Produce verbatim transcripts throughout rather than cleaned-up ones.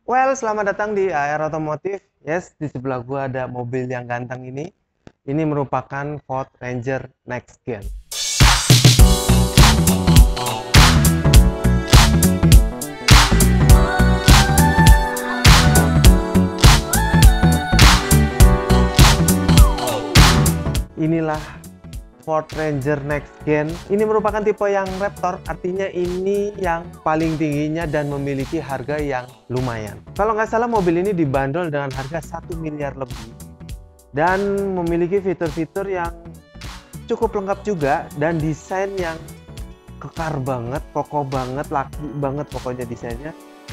Well, selamat datang di A R Otomotif. Yes, di sebelah gua ada mobil yang ganteng ini. Ini merupakan Ford Ranger Next Gen. Inilah Ford Ranger Next Gen. Ini merupakan tipe yang Raptor, artinya ini yang paling tingginya dan memiliki harga yang lumayan. Kalau nggak salah mobil ini dibanderol dengan harga satu miliar lebih dan memiliki fitur-fitur yang cukup lengkap juga dan desain yang kekar banget, kokoh banget, laki banget pokoknya desainnya,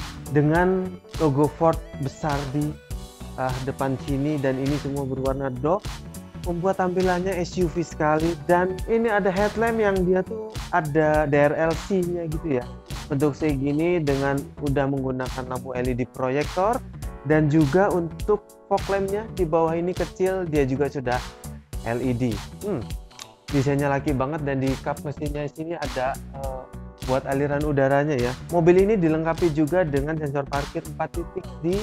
dengan logo Ford besar di uh, depan sini, dan ini semua berwarna doff, membuat tampilannya S U V sekali. Dan ini ada headlamp yang dia tuh ada D R L C-nya gitu ya, bentuk segini dengan udah menggunakan lampu L E D proyektor, dan juga untuk fog lamp-nya di bawah ini kecil, dia juga sudah L E D. Hmm, desainnya laki banget, dan di kap mesinnya sini ada uh, buat aliran udaranya ya. Mobil ini dilengkapi juga dengan sensor parkir empat titik di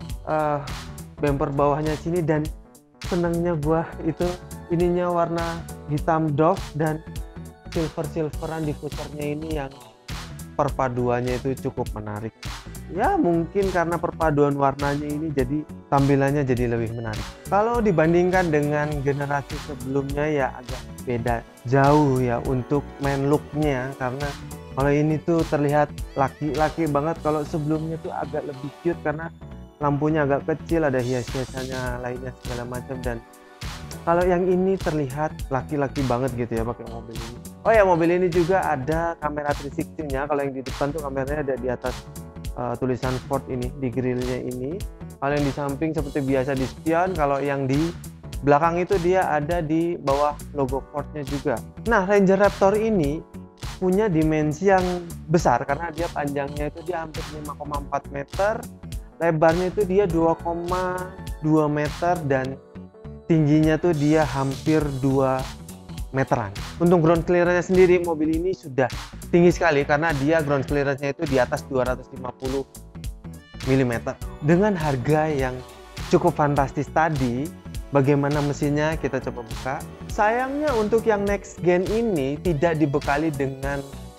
uh, bumper bawahnya sini, dan senangnya gua itu ininya warna hitam doff dan silver-silveran di footernya ini, yang perpaduannya itu cukup menarik. Ya mungkin karena perpaduan warnanya ini jadi tampilannya jadi lebih menarik. Kalau dibandingkan dengan generasi sebelumnya ya agak beda jauh ya untuk main looknya, karena kalau ini tuh terlihat laki-laki banget. Kalau sebelumnya tuh agak lebih cute karena lampunya agak kecil, ada hias-hiasannya lainnya segala macam, dan kalau yang ini terlihat laki-laki banget gitu ya pakai mobil ini. Oh ya, mobil ini juga ada kamera tiga enam nol-nya. Kalau yang di depan tuh kameranya ada di atas uh, tulisan Ford ini di grillnya ini. Kalau yang di samping seperti biasa di spion, kalau yang di belakang itu dia ada di bawah logo Fordnya juga. Nah, Ranger Raptor ini punya dimensi yang besar karena dia panjangnya itu dia hampir lima koma empat meter, lebarnya itu dia dua koma dua meter, dan tingginya tuh dia hampir dua meteran. Untuk ground clearance sendiri, mobil ini sudah tinggi sekali karena dia ground clearance-nya itu di atas dua ratus lima puluh milimeter. Dengan harga yang cukup fantastis tadi, bagaimana mesinnya kita coba buka. Sayangnya untuk yang Next Gen ini tidak dibekali dengan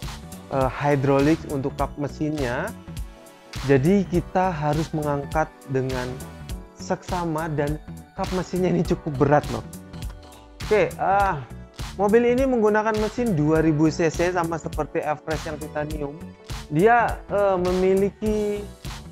uh, hydraulic untuk kap mesinnya. Jadi kita harus mengangkat dengan seksama, dan kap mesinnya ini cukup berat loh. Oke, uh, mobil ini menggunakan mesin dua ribu cc sama seperti F-Race yang titanium. Dia uh, memiliki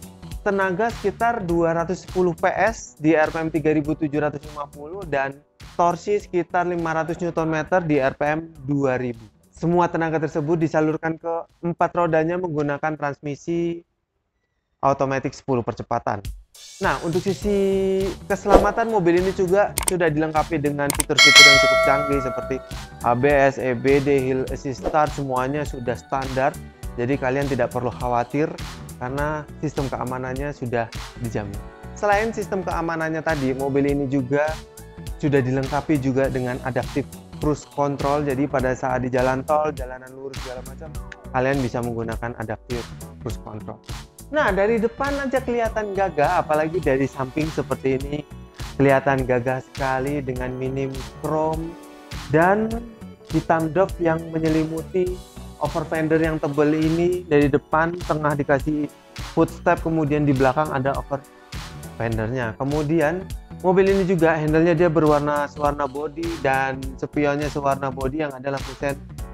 tenaga sekitar dua ratus sepuluh P S di R P M tiga ribu tujuh ratus lima puluh dan torsi sekitar lima ratus newton meter di R P M dua ribu. Semua tenaga tersebut disalurkan ke empat rodanya menggunakan transmisi automatic sepuluh percepatan. Nah, untuk sisi keselamatan, mobil ini juga sudah dilengkapi dengan fitur-fitur yang cukup canggih seperti A B S, E B D, Hill Assist Start, semuanya sudah standar. Jadi kalian tidak perlu khawatir karena sistem keamanannya sudah dijamin. Selain sistem keamanannya tadi, mobil ini juga sudah dilengkapi juga dengan adaptive cruise control. Jadi pada saat di jalan tol, jalanan lurus segala macam, kalian bisa menggunakan adaptive cruise control. Nah, dari depan aja kelihatan gagah, apalagi dari samping seperti ini kelihatan gagah sekali dengan minim chrome dan hitam doff yang menyelimuti over fender yang tebal ini. Dari depan tengah dikasih footstep, kemudian di belakang ada over fendernya. Kemudian mobil ini juga handle-nya dia berwarna sewarna body, dan spionnya sewarna body yang ada lampu sen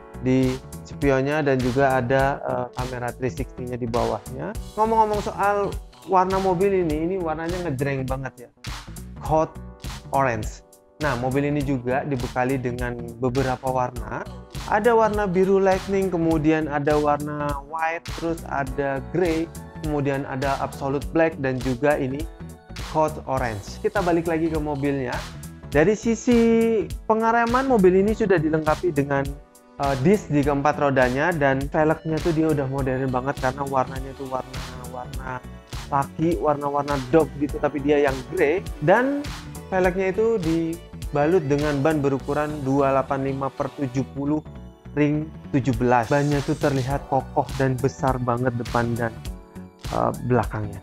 di spionnya, dan juga ada uh, kamera tiga enam nol-nya di bawahnya. Ngomong-ngomong soal warna mobil ini, ini warnanya ngejreng banget ya, hot orange. Nah, mobil ini juga dibekali dengan beberapa warna. Ada warna biru lightning, kemudian ada warna white, terus ada grey, kemudian ada absolute black, dan juga ini hot orange. Kita balik lagi ke mobilnya. Dari sisi pengereman, mobil ini sudah dilengkapi dengan uh, disc di keempat rodanya, dan velgnya tuh dia udah modern banget karena warnanya tuh warna-warna laki, warna-warna dog gitu, tapi dia yang grey, dan velgnya itu dibalut dengan ban berukuran dua delapan lima per tujuh puluh ring tujuh belas. Bannya tuh terlihat kokoh dan besar banget depan dan uh, belakangnya.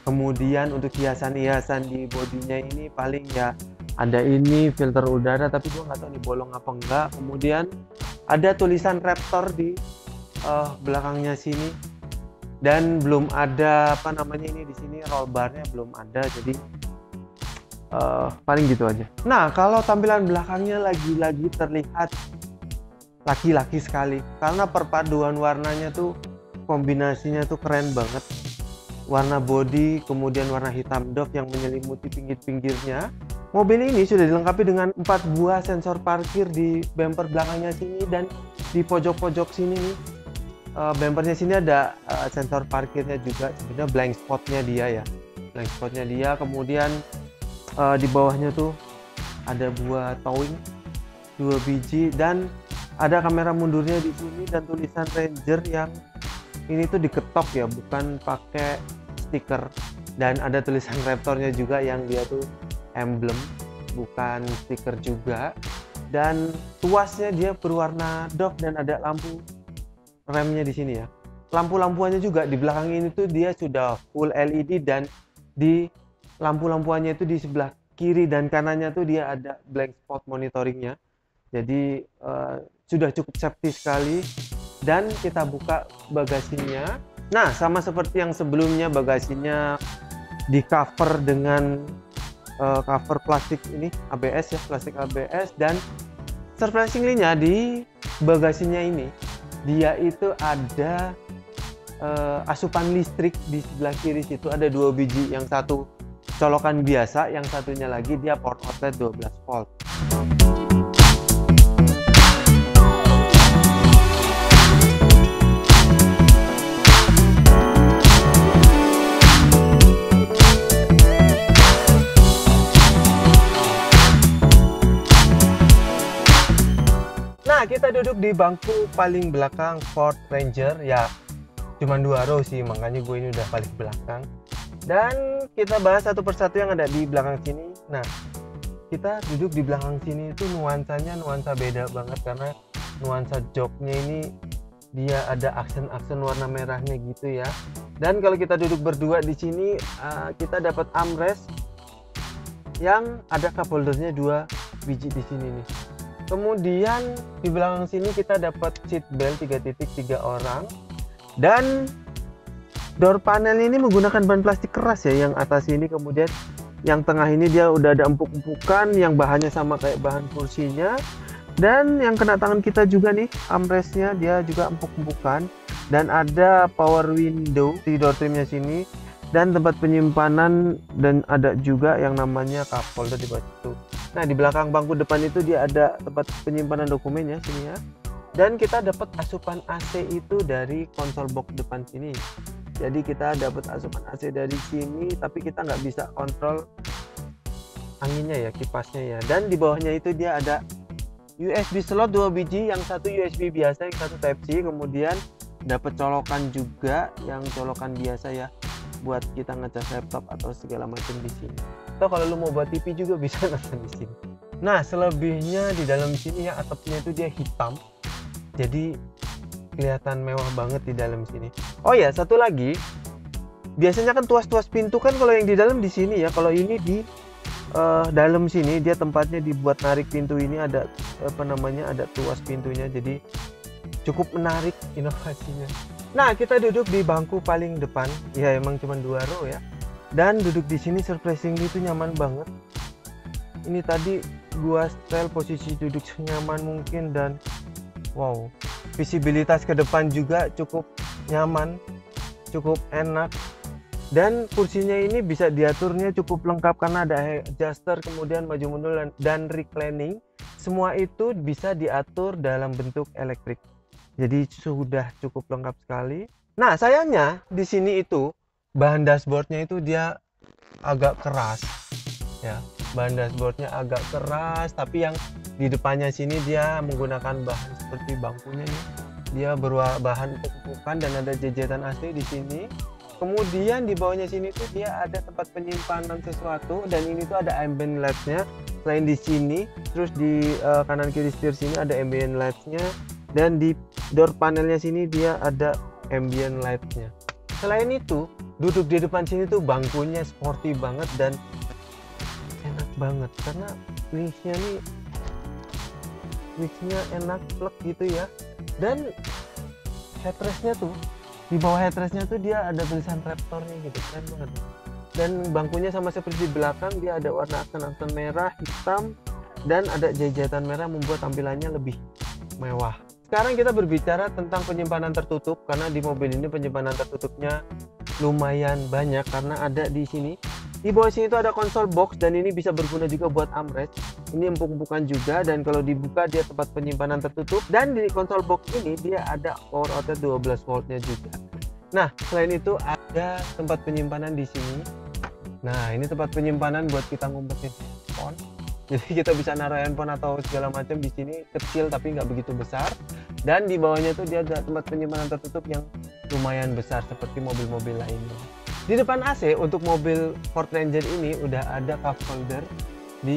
Kemudian untuk hiasan-hiasan di bodinya ini paling ya ada ini filter udara, tapi gua nggak tahu nih bolong apa enggak. Kemudian ada tulisan Raptor di uh, belakangnya sini, dan belum ada apa namanya ini di sini roll barnya belum ada, jadi uh, paling gitu aja. Nah, kalau tampilan belakangnya lagi-lagi terlihat laki-laki sekali karena perpaduan warnanya tuh kombinasinya tuh keren banget. Warna body kemudian warna hitam doff yang menyelimuti pinggir-pinggirnya. Mobil ini sudah dilengkapi dengan empat buah sensor parkir di bumper belakangnya sini, dan di pojok-pojok sini nih uh, bumpernya sini ada uh, sensor parkirnya juga. Sebenarnya blank spotnya dia ya, blank spotnya dia. Kemudian uh, di bawahnya tuh ada buah towing dua biji, dan ada kamera mundurnya di sini, dan tulisan Ranger yang ini tuh diketok ya, bukan pakai stiker. Dan ada tulisan Raptornya juga yang dia tuh emblem, bukan stiker juga. Dan tuasnya dia berwarna doff, dan ada lampu remnya di sini ya. Lampu-lampuannya juga di belakang ini tuh dia sudah full L E D, dan di lampu-lampuannya itu di sebelah kiri dan kanannya tuh dia ada blank spot monitoringnya. Jadi uh, sudah cukup safety sekali. Dan kita buka bagasinya. Nah, sama seperti yang sebelumnya, bagasinya di cover dengan uh, cover plastik ini A B S ya, plastik A B S. Dan surprisingly-nya di bagasinya ini dia itu ada uh, asupan listrik di sebelah kiri situ, ada dua biji, yang satu colokan biasa, yang satunya lagi dia port outlet dua belas volt. Nah, kita duduk di bangku paling belakang Ford Ranger ya, cuman dua row sih, makanya gue ini udah paling belakang. Dan kita bahas satu persatu yang ada di belakang sini. Nah, kita duduk di belakang sini itu nuansanya nuansa beda banget, karena nuansa joknya ini dia ada aksen-aksen warna merahnya gitu ya. Dan kalau kita duduk berdua di sini, uh, kita dapat armrest yang ada cup holdernya dua biji di sini nih. Kemudian di belakang sini kita dapat seat belt tiga titik tiga orang, dan door panel ini menggunakan bahan plastik keras ya, yang atas ini. Kemudian yang tengah ini dia udah ada empuk-empukan yang bahannya sama kayak bahan kursinya. Dan yang kena tangan kita juga nih, armrestnya dia juga empuk-empukan, dan ada power window di door trimnya sini, dan tempat penyimpanan, dan ada juga yang namanya cup holder di bawah itu. Nah, di belakang bangku depan itu dia ada tempat penyimpanan dokumennya sini ya. Dan kita dapat asupan A C itu dari konsol box depan sini. Jadi kita dapat asupan A C dari sini, tapi kita nggak bisa kontrol anginnya ya, kipasnya ya. Dan di bawahnya itu dia ada U S B slot dua biji, yang satu U S B biasa, yang satu Type C. Kemudian dapat colokan juga, yang colokan biasa ya, buat kita ngecas laptop atau segala macam di sini. Atau kalau lu mau buat T V juga bisa nonton di sini. Nah, selebihnya di dalam sini ya, atapnya itu dia hitam, jadi kelihatan mewah banget di dalam sini. Oh ya, satu lagi, biasanya kan tuas-tuas pintu kan kalau yang di dalam di sini ya. Kalau ini di uh, dalam sini dia tempatnya dibuat narik pintu ini, ada apa namanya, ada tuas pintunya, jadi cukup menarik inovasinya. Nah, kita duduk di bangku paling depan ya, emang cuma dua row ya. Dan duduk di sini surprisingly itu nyaman banget. Ini tadi gua setel posisi duduk senyaman mungkin, dan wow, visibilitas ke depan juga cukup nyaman, cukup enak. Dan kursinya ini bisa diaturnya cukup lengkap karena ada adjuster, kemudian maju mundur, dan, dan reclining. Semua itu bisa diatur dalam bentuk elektrik. Jadi sudah cukup lengkap sekali. Nah, sayangnya di sini itu bahan dashboardnya itu dia agak keras ya. Bahan dashboardnya agak keras, tapi yang di depannya sini dia menggunakan bahan seperti bangkunya nih. Dia berbahan empuk-empukan dan ada jejetan A C di sini. Kemudian di bawahnya sini tuh dia ada tempat penyimpanan sesuatu, dan ini tuh ada ambient lights-nya. Selain di sini, terus di uh, kanan kiri setir sini ada ambient lights-nya, dan di door panelnya sini dia ada ambient light-nya. Selain itu, duduk di depan sini tuh bangkunya sporty banget dan enak banget karena wingsnya nih wingsnya enak plek gitu ya. Dan headrestnya tuh di bawah headrestnya tuh dia ada tulisan Raptornya gitu, keren banget. Dan bangkunya sama seperti di belakang, dia ada warna aksen-aksen merah, hitam, dan ada jahit-jahitan merah membuat tampilannya lebih mewah. Sekarang kita berbicara tentang penyimpanan tertutup, karena di mobil ini penyimpanan tertutupnya lumayan banyak karena ada di sini. Di bawah sini itu ada konsol box dan ini bisa berguna juga buat armrest. Ini empuk-empukan juga dan kalau dibuka dia tempat penyimpanan tertutup, dan di konsol box ini dia ada power outlet dua belas voltnya juga. Nah, selain itu ada tempat penyimpanan di sini. Nah, ini tempat penyimpanan buat kita ngumpetin handphone. Jadi kita bisa naruh handphone atau segala macam di sini, kecil tapi nggak begitu besar. Dan di bawahnya itu dia ada tempat penyimpanan tertutup yang lumayan besar seperti mobil-mobil lainnya. Di depan A C untuk mobil Ford Ranger ini udah ada cup holder di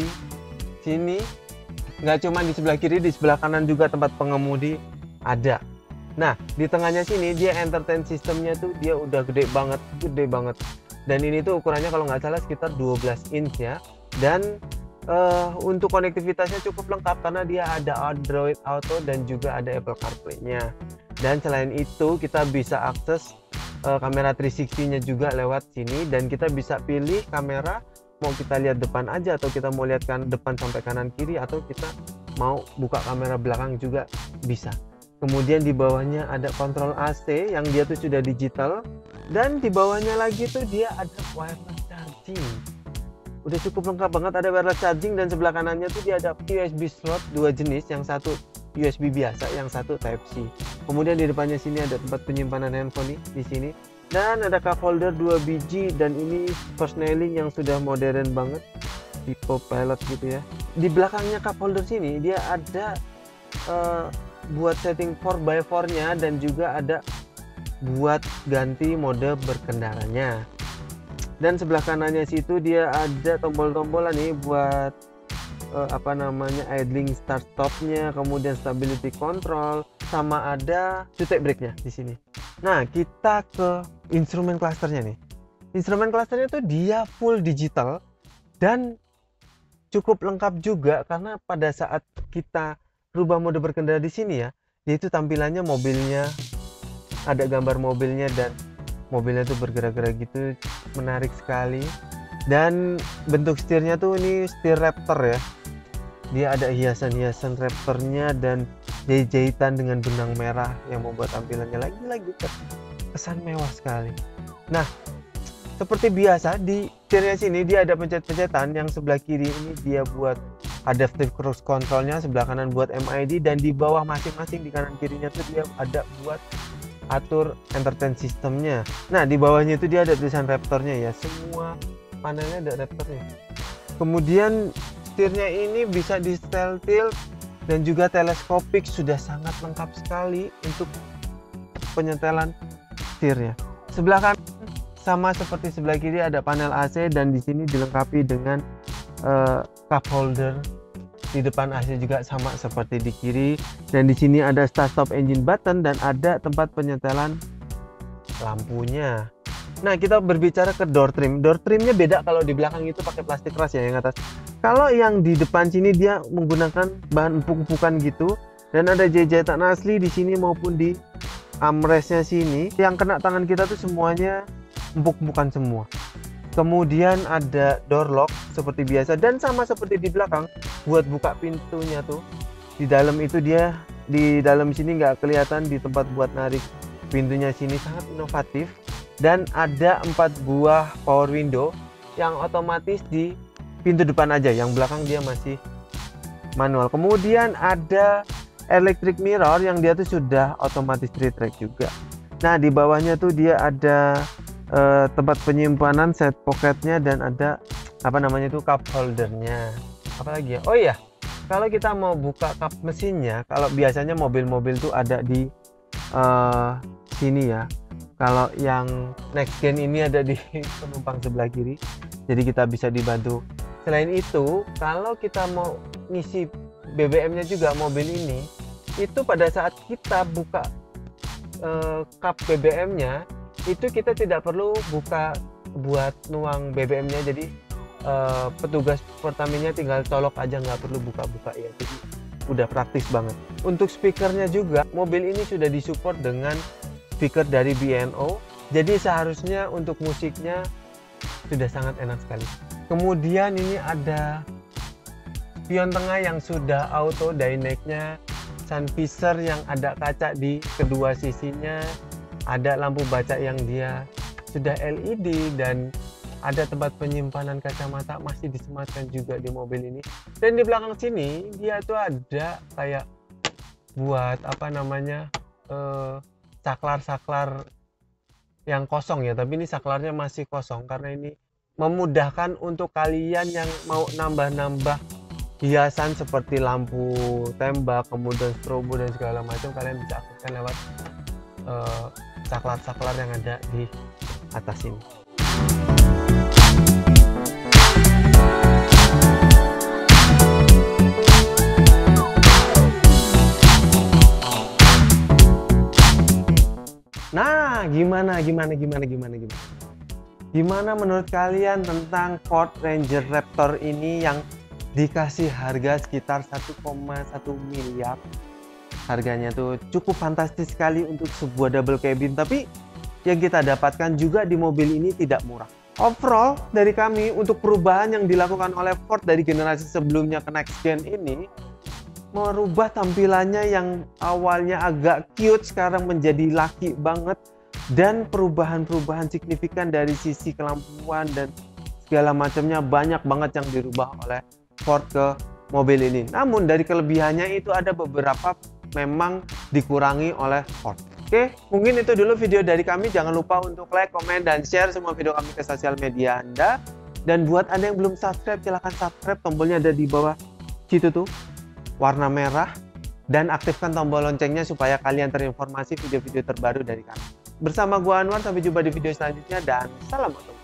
sini. Nggak cuma di sebelah kiri, di sebelah kanan juga tempat pengemudi ada. Nah, di tengahnya sini dia entertain sistemnya tuh dia udah gede banget, gede banget. Dan ini tuh ukurannya kalau nggak salah sekitar dua belas inch ya. Dan uh, untuk konektivitasnya cukup lengkap karena dia ada Android Auto dan juga ada Apple CarPlay-nya. Dan selain itu kita bisa akses uh, kamera tiga enam nol-nya juga lewat sini, dan kita bisa pilih kamera mau kita lihat depan aja atau kita mau lihat kan depan sampai kanan kiri, atau kita mau buka kamera belakang juga bisa. Kemudian di bawahnya ada kontrol A C yang dia tuh sudah digital, dan di bawahnya lagi tuh dia ada wireless charging. Udah cukup lengkap banget, ada wireless charging, dan sebelah kanannya tuh dia ada U S B slot dua jenis, yang satu U S B biasa, yang satu Type C. Kemudian di depannya sini ada tempat penyimpanan handphone nih di sini, dan ada cup holder dua biji, dan ini persneling yang sudah modern banget, tipe pilot gitu ya. Di belakangnya cup holder sini dia ada uh, buat setting four by four nya, dan juga ada buat ganti mode berkendaranya. Dan sebelah kanannya situ dia ada tombol-tombolan nih buat uh, apa namanya idling start stopnya, kemudian stability control, sama ada cutek brake nya di sini. Nah, kita ke instrumen clusternya nih. Instrumen clusternya tuh dia full digital dan cukup lengkap juga, karena pada saat kita rubah mode berkendara di sini ya, yaitu tampilannya mobilnya ada gambar mobilnya dan mobilnya tuh bergerak-gerak gitu, menarik sekali. Dan bentuk setirnya tuh ini setir Raptor ya, dia ada hiasan-hiasan Raptornya dan jahit-jahitan dengan benang merah yang membuat tampilannya lagi-lagi kesan mewah sekali. Nah, seperti biasa di setirnya sini dia ada pencet-pencetan, yang sebelah kiri ini dia buat adaptive cruise controlnya, sebelah kanan buat M I D, dan di bawah masing-masing di kanan kirinya tuh dia ada buat atur entertain sistemnya. Nah, di bawahnya itu dia ada tulisan Raptornya ya, semua panelnya ada Raptornya. Kemudian setirnya ini bisa di style tilt dan juga teleskopik, sudah sangat lengkap sekali untuk penyetelan setirnya. Sebelah kanan sama seperti sebelah kiri ada panel A C, dan di sini dilengkapi dengan uh, cup holder. Di depan A C juga sama seperti di kiri, dan di sini ada start stop engine button dan ada tempat penyetelan lampunya. Nah, kita berbicara ke door trim. Door trimnya beda, kalau di belakang itu pakai plastik keras ya yang atas. Kalau yang di depan sini dia menggunakan bahan empuk-empukan gitu, dan ada jahitan asli di sini maupun di armrestnya sini. Yang kena tangan kita tuh semuanya empuk-empukan semua. Kemudian ada door lock seperti biasa, dan sama seperti di belakang buat buka pintunya tuh di dalam itu dia di dalam sini nggak kelihatan, di tempat buat narik pintunya sini sangat inovatif. Dan ada empat buah power window yang otomatis di pintu depan aja, yang belakang dia masih manual. Kemudian ada electric mirror yang dia tuh sudah otomatis three track juga. Nah, di bawahnya tuh dia ada Uh, tempat penyimpanan set pocketnya, dan ada apa namanya itu cup holdernya. Apalagi ya, oh iya, kalau kita mau buka kap mesinnya, kalau biasanya mobil-mobil tuh ada di uh, sini ya. Kalau yang next gen ini ada di penumpang sebelah kiri, jadi kita bisa dibantu. Selain itu, kalau kita mau ngisi B B M nya juga mobil ini, itu pada saat kita buka uh, kap B B M nya itu kita tidak perlu buka buat nuang B B M-nya, jadi uh, petugas Pertamina tinggal colok aja, nggak perlu buka-buka ya, jadi udah praktis banget. Untuk speakernya juga, mobil ini sudah disupport dengan speaker dari B and O, jadi seharusnya untuk musiknya sudah sangat enak sekali. Kemudian ini ada spion tengah yang sudah auto dynamic-nya, sun visor yang ada kaca di kedua sisinya, ada lampu baca yang dia sudah L E D, dan ada tempat penyimpanan kacamata masih disematkan juga di mobil ini. Dan di belakang sini dia tuh ada kayak buat apa namanya eh, saklar-saklar yang kosong ya, tapi ini saklarnya masih kosong karena ini memudahkan untuk kalian yang mau nambah-nambah hiasan seperti lampu tembak, kemudian strobo dan segala macam, kalian bisa aktifkan lewat uh, saklar-saklar yang ada di atas ini. Nah, gimana, gimana, gimana, gimana, gimana? Gimana menurut kalian tentang Ford Ranger Raptor ini yang dikasih harga sekitar satu koma satu miliar? Harganya tuh cukup fantastis sekali untuk sebuah double cabin, tapi yang kita dapatkan juga di mobil ini tidak murah. Overall dari kami, untuk perubahan yang dilakukan oleh Ford dari generasi sebelumnya ke next gen ini, merubah tampilannya yang awalnya agak cute sekarang menjadi laki banget, dan perubahan-perubahan signifikan dari sisi kelampuan dan segala macamnya banyak banget yang dirubah oleh Ford ke mobil ini. Namun dari kelebihannya itu ada beberapa memang dikurangi oleh Ford. Oke, mungkin itu dulu video dari kami. Jangan lupa untuk like, komen, dan share semua video kami ke sosial media Anda. Dan buat Anda yang belum subscribe, silahkan subscribe, tombolnya ada di bawah situ tuh, warna merah, dan aktifkan tombol loncengnya supaya kalian terinformasi video-video terbaru dari kami. Bersama gua Anwar, sampai jumpa di video selanjutnya, dan salam otomotif.